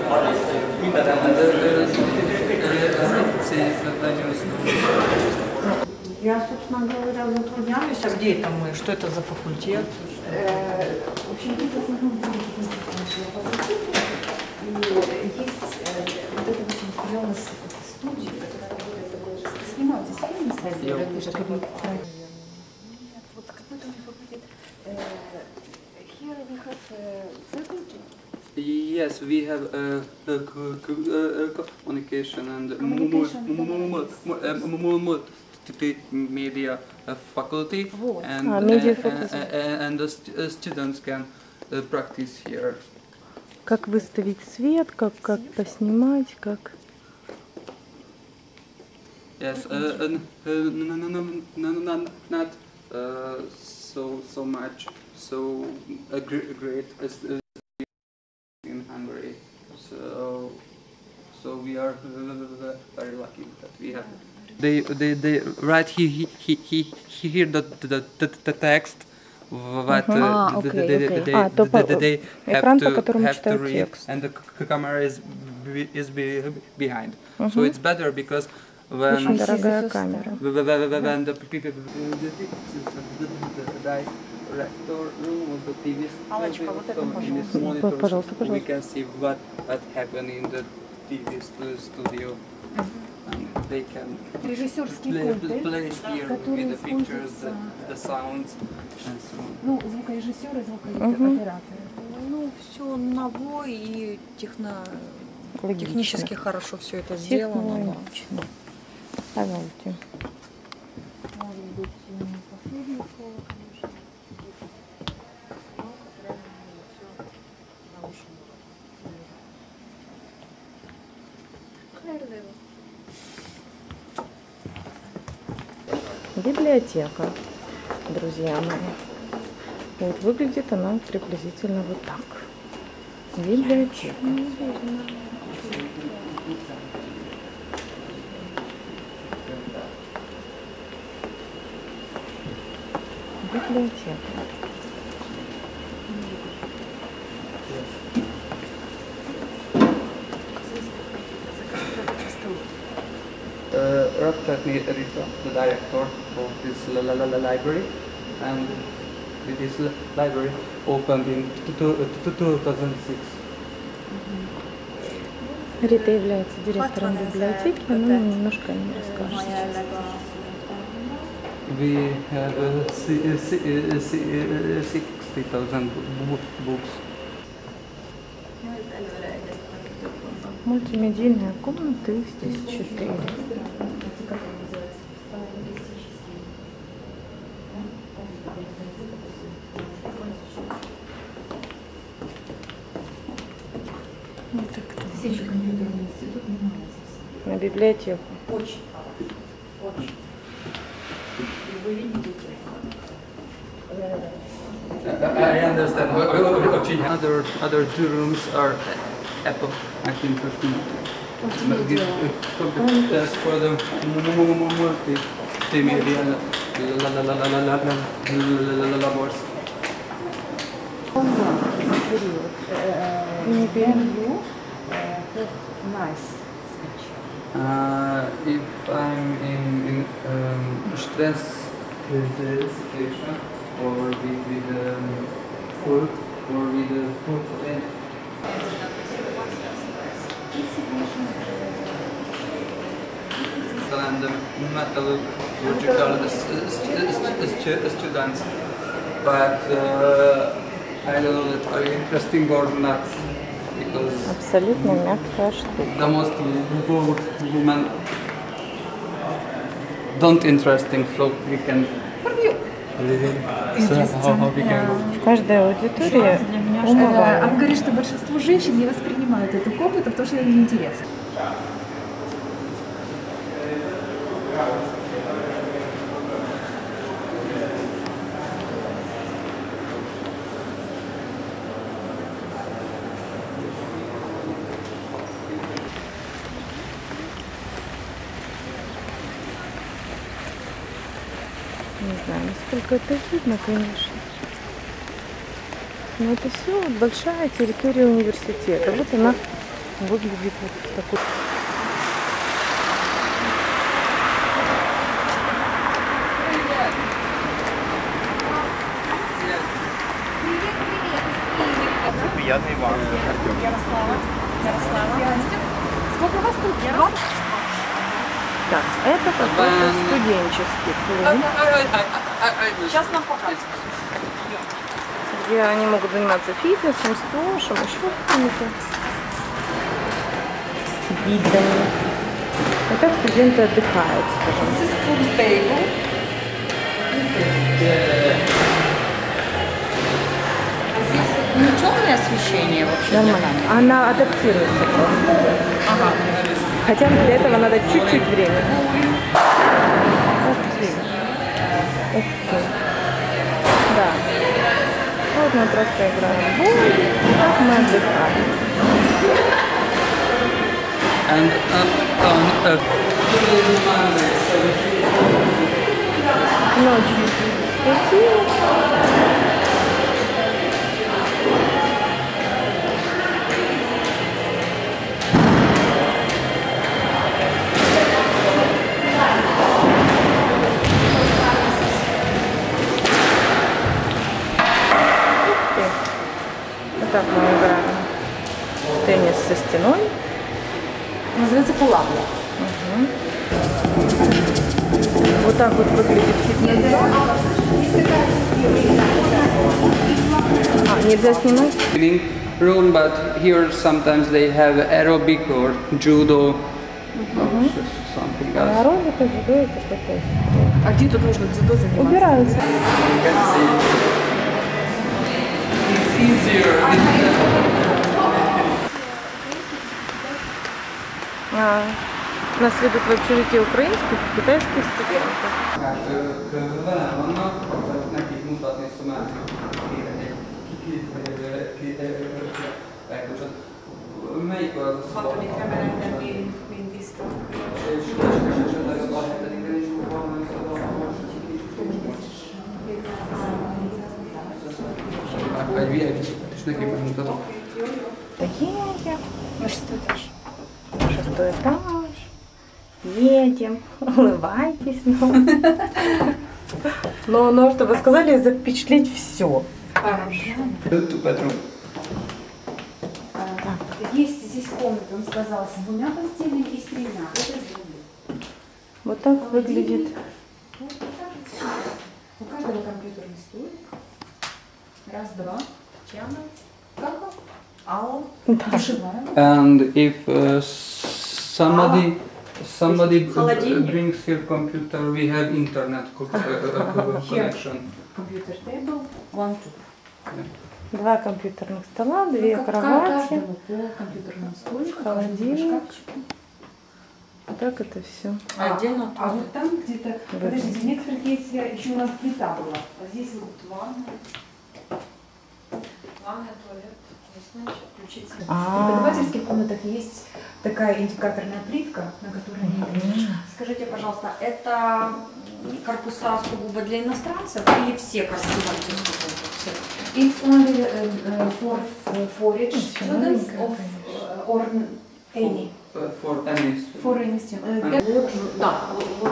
Я, собственно говоря, затрудняюсь, а где это мы? Что это за факультет? В общем, тут в основном есть вот эта вот материальная студия, которая работает, снимают здесь фильмы, вот какой-то у них факультет. Here we have faculty. Yes, we have communication and multimedia faculty, and the students can practice here. Как выставить свет, как поснимать, как... Yes, not so much so great as in Hungary. So we are very lucky that we have. They write here the text. What they have to read, and the camera is behind. So it's better because when the people director room of the TV studio, in this monitor we can see what happened in the TV studio. And they can play here with the pictures, the sounds, and so on. Ну, звукорежиссеры, звукооператоры. Ну, все ново и технически хорошо все это сделано. Давайте. Может быть, не последнее слово, конечно. Библиотека, друзья мои. Вот выглядит она приблизительно вот так. Библиотека. Библиотека. Rob Tatney, the director of this library, and this library opened in 2006. Рита является директором библиотеки, но немножко не расскажет сейчас. We have 60,000 books. Мультимедийная комната, их здесь 4. Вот так. На библиотеку. Очень. Очень. Вы видите? I understand. Other two rooms are Apple, I think. That's for the multimedia labors. Nice. If I'm in stress situation or with food or with food. And the metallurgical students, but I don't know that are interesting or not, because Абсолютно мягкая штука. the most women don't interesting, so we can. В каждой аудитории умывают. Она говорит, что большинство женщин не воспринимают эту комнату, потому что им неинтересно. Не знаю, насколько это видно, конечно. Но это все большая территория университета. Вот она выглядит вот такой. Приятный вам. Ярослава. Сколько у вас тут? Ярослава. Так, это какой-то студенческий клуб, Сейчас нам покажут. где они могут заниматься фитнесом, сквошем, еще какими-то видами. И так студенты отдыхают, скажем. Не темное освещение вообще? Нормально. Она адаптируется просто. Ага. Хотя для этого надо чуть-чуть времени. Ух ты. Ух ты. Да. Вот мы просто играем в бой, и так мы отдыхаем. And on Ночью спустилась. Вот так мы играем в теннис со стеной. Называется пулабла. Вот так вот выглядит фитнес-зал. Нельзя снимать? room, but here sometimes they have aerobic or judo, or something else. Аэробика, дзюдо, это какой-то. А где тут нужно дзюдо заниматься? Убираются. You can see it's easier. У нас ведут в общежитие украинских и китайских студентов. Едем. На 6-й этаж. 6-й этаж. Едем. Улыбайтесь нам. Но что вы сказали, запечатлеть все. Есть здесь комната, он сказал, с 2 постелями и с 3. Это Вот так выглядит. у каждого компьютерный столик. Раз, два. Тяна. Как? Алла. Душевая. And if somebody Холодильник. brings here computer, we have internet connection. Компьютер тейбл. 1, 2. 2 компьютерных стола, 2 Ну, кровати. каждому по компьютерному столику, Холодильник. каждому шкафчику. Вот так это все. Отдельно А вот там где-то, подождите, в некоторых есть, еще у нас плита была. А здесь вот ванная. Ванная, туалет. Не знаю, включить свет. В преподавательских комнатах есть такая индикаторная плитка, на которой они пишут. Скажите, пожалуйста, это корпуса сугубо для иностранцев или все корпуса для студентов? It's only for foreign students of or any. For any Foreign students. Да.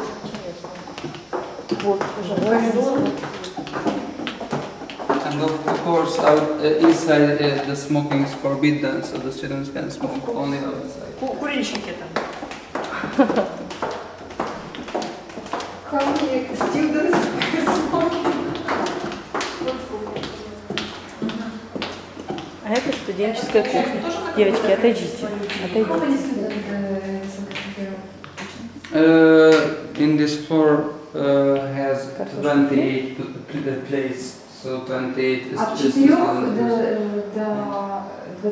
Вот, пожалуйста. And of course, inside the smoking is forbidden, so the students can smoke only outside. Курильщики там. How many students smoking? А это студенческая кухня. Девочки, отойдите. How many students In this floor has 28 places, so 28 is От 4 до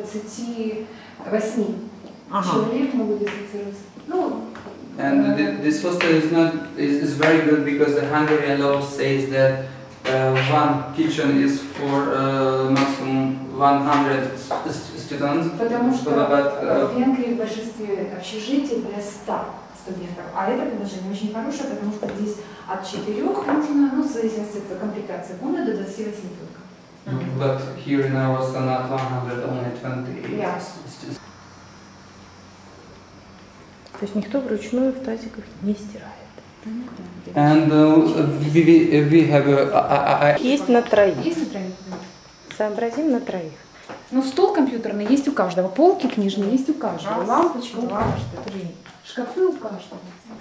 28 человек могут дезинфицироваться. Ну, And this hostel is very good because the Hungarian law says that one kitchen is for maximum 100 students. потому что But, в Венгрии в большинстве общежитий для 100 студентов. А это предложение очень хорошее, потому что здесь от 4 нужно, ну, в зависимости от комплектации комнаты, до 28 только. But here in our hostel not 100, only 20. Yeah. То есть никто вручную в тазиках не стирает. And we have Есть на троих. Есть на троих? Сообразим на троих. Ну, стол компьютерный есть у каждого, полки книжные есть у каждого, лампочка у каждого, 3. Шкафы у каждого.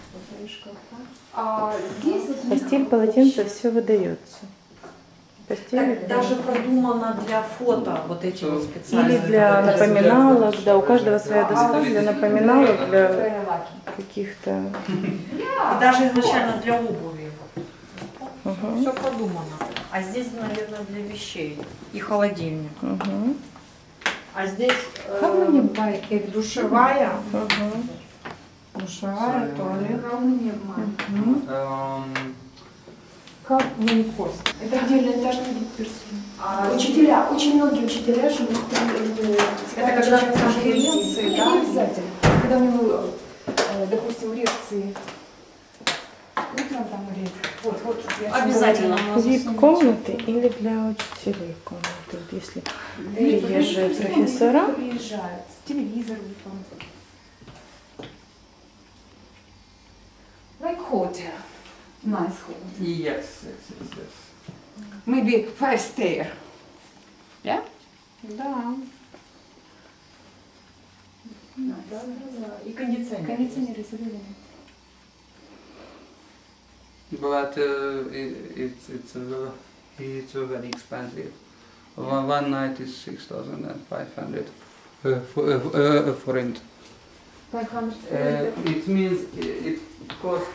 А здесь вот... Постель, полотенце, все выдается. Постель, Даже продумано для фото вот эти вот специальные. или для напоминалок, да, у каждого своя доска для напоминалок, для лаки. каких-то... И даже изначально для обуви. Угу. Все продумано. А здесь, наверное, для вещей. И холодильник. Угу. А здесь How many by every душевая. Угу. Душевая, туалет. How many by? Как many cost? Это отдельный этаж на персону. Учителя, очень многие учителя живут Это когда конференции, не да? обязательно. Когда у него, допустим, лекции утром там или вот я Обязательно. VIP-комнаты или для учителей комнаты, вот если приезжие профессора. приезжают, телевизор утром. Like hotel. Nice hotel. Yes. Maybe 5-star. Да. И кондиционер. Кондиционеры заведены. But it's very expensive. One night is 6,500 for rent. 500. It means it costs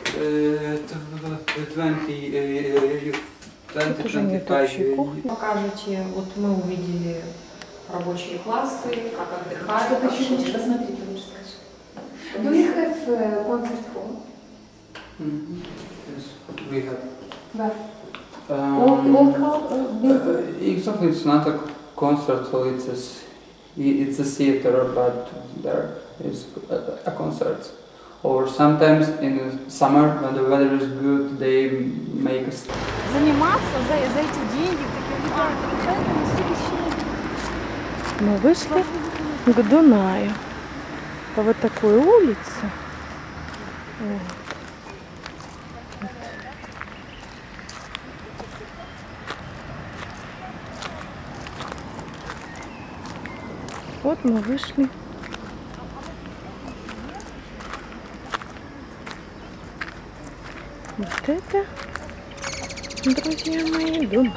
20-25 кухни. Покажете, вот мы увидели рабочие классы, как отдыхают. Что-то как еще живут. посмотрите, лучше скажи. Do you have concert hall? Yes, we have. Да. Um, hall? exactly, it's not a concert hall. It's a theater, but there is a concert. Or sometimes in the summer, when the weather is good, they make a. Заниматься за эти деньги в таких ребятах. Мы вышли к Дунаю по вот такой улице. Вот мы вышли. Вот это, друзья мои, Дунай.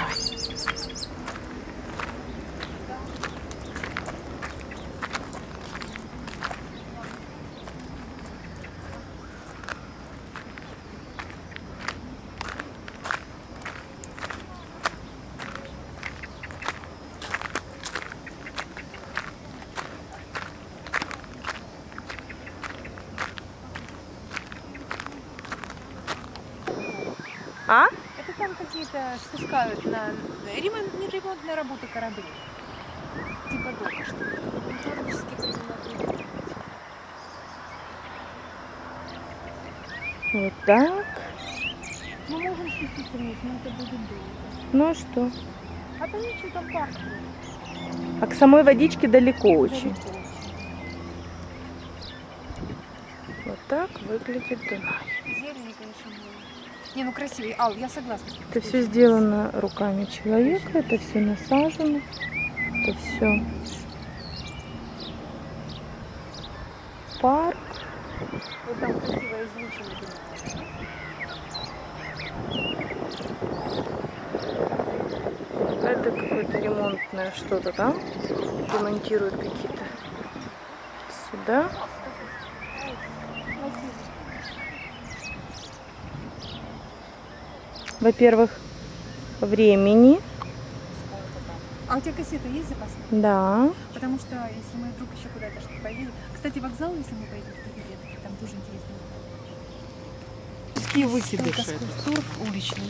А? Это там какие-то спускают на ремонтные работы кораблей. Типа дока, что ли. Технически принимают. Вот так. Мы можем спуститься вниз, но это будет долго. Ну а что? А то ничего, там парк. А к самой водичке далеко очень. Далеко очень. Вот так выглядит Дунай. Зелени, конечно, много. Не, ну красивый. Ал, я согласна. Это все сделано руками человека, это все насажено, это все парк. Вот там красиво излучено. Это какое-то ремонтное что-то там. Ремонтируют какие-то сюда. Во-первых, времени. А у тебя кассета есть запасная? Да. Потому что если мы вдруг еще куда-то что-то поедем. Кстати, вокзал, если мы поедем в Кабинет, там тоже интересно. Какие выкидыши? Скульптур уличный.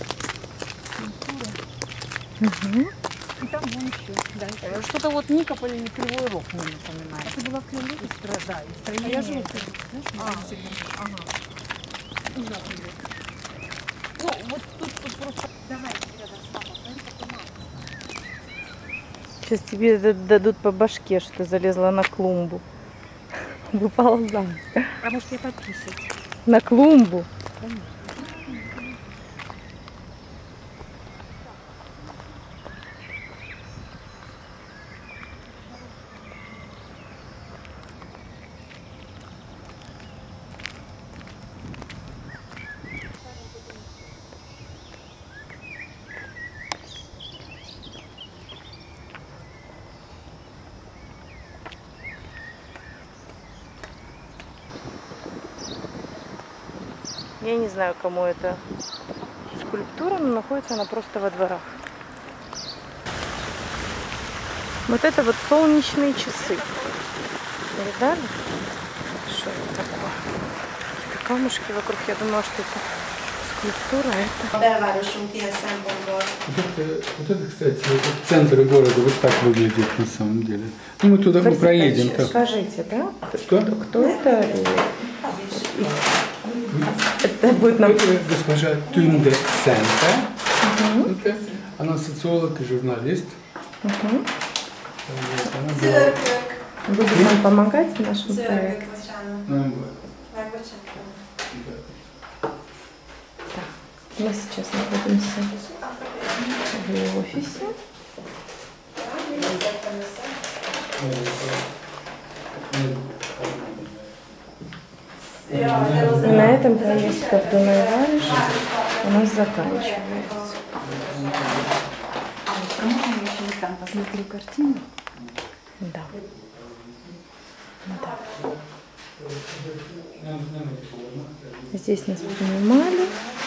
Угу. И там вон еще. Да. Что-то вот Никополь или Кривой Рог мне напоминает. А ты была в Кривой Роге? Да, и А строение. я живу в Кривой Роге, знаешь? Ага. Не знаю, Кривой Рог. Ну, вот тут просто... Давай, рядом с папой. Смотри, какой мало. Сейчас тебе дадут по башке, что ты залезла на клумбу. Выползай. А может, я подписывать? На клумбу. Я не знаю, кому это скульптура, но находится она просто во дворах. Вот это вот солнечные часы. Видали? Что это такое? Какие-то камушки вокруг. Я думала, что это скульптура, а это... Belvárosunk ilyen szempontból. Вот это, кстати, вот центр города вот так выглядит на самом деле. Ну, мы туда мы проедем. Так. Скажите, да? Что? Кто это? Это будет нам... Это госпожа Тюнде Сента. Она социолог и журналист. Она была... Zöldök. Будет нам помогать в нашем Zöldök, проекте. bocsánat. Нам- Megbocsátom. Мы сейчас находимся в офисе. И на этом поездка в Дунай-Вариш у нас заканчивается. А можно я еще там посмотрю картину? Да. Здесь нас снимали,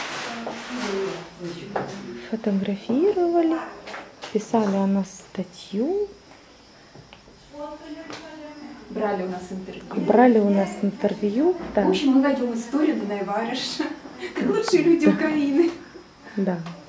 фотографировали, писали о нас статью, Брали у нас интервью. брали у нас интервью. В Да, общем, мы войдем в историю Дунай-Вариш, как лучшие люди Украины. да.